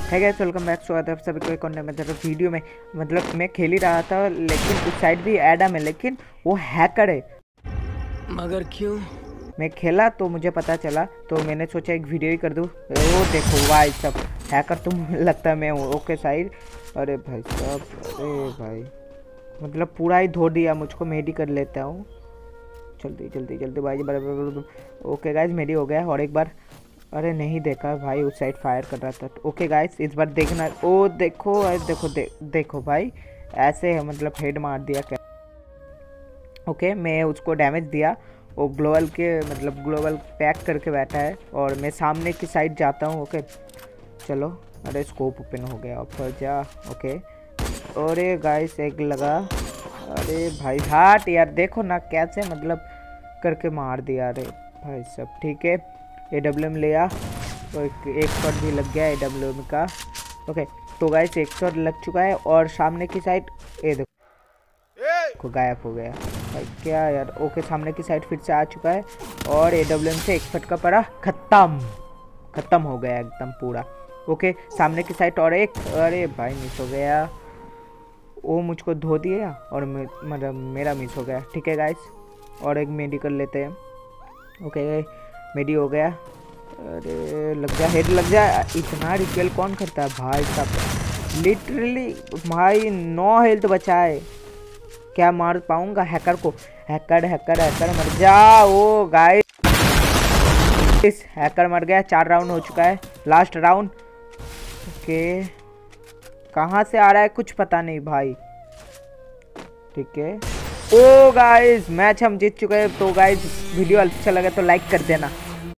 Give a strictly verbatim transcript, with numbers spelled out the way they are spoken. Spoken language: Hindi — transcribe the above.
है गाइस, वेलकम बैक। स्वागत है आप सभी को एक और नए मतलब वीडियो में। मतलब मैं खेल ही रहा था लेकिन उस साइड भी एडम है, लेकिन वो हैकर है। मगर क्यों? मैं खेला तो मुझे पता चला, तो मैंने सोचा एक वीडियो ही कर दूँ। वो देखो भाई सब हैकर, तुम लगता है मैं हूँ। ओके साइड, अरे भाई साहब, अरे भाई मतलब पूरा ही धो दिया मुझको। मेडी कर लेता हूँ, जल्दी जल्दी जल्दी भाई। बराबर। ओके गाइज, मेडी हो गया। और एक बार, अरे नहीं देखा भाई, उस साइड फायर कर रहा था। ओके गाइस, इस बार देखना। ओ देखो, अरे देखो दे, देखो भाई, ऐसे है मतलब हेड मार दिया क्या। ओके, मैं उसको डैमेज दिया। वो ग्लोबल के मतलब ग्लोबल पैक करके बैठा है और मैं सामने की साइड जाता हूँ। ओके चलो, अरे स्कोप ओपन हो गया ऊपर जा। ओके, अरे गाइस एक लगा। अरे भाई हाट यार, देखो ना कैसे मतलब करके मार दिया। अरे भाई सब ठीक है। ए डब्ल्यू एम लिया तो एक, एक शॉट भी लग गया ए डब्ल्यू एम का। ओके तो गाइस एक शॉट लग चुका है और सामने की साइड ए देखो गायब हो गया भाई, क्या यार। ओके सामने की साइड फिर से आ चुका है और ए डब्ल्यू एम से एक फटका पड़ा, खत्म खत्म हो गया एकदम पूरा। ओके सामने की साइड और एक, अरे भाई मिस हो गया। वो मुझको धो दिया और मतलब मेरा मिस हो गया। ठीक है गाइस, और एक मेडिकल लेते हैं। ओके मेडी हो गया। अरे लग जा, हेड लग जा। इतना रिपेल कौन करता है भाई साहब, लिटरली भाई नौ हेल्थ बचा है। क्या मार पाऊंगा हैकर को? हैकर हैकर हैकर मर जा। ओ गाइस, हैकर मर गया। चार राउंड हो चुका है, लास्ट राउंड। ओके कहाँ से आ रहा है कुछ पता नहीं भाई। ठीक है, ओ गाइस मैच हम जीत चुके हैं। तो गाइस वीडियो अच्छा लगा तो लाइक कर देना।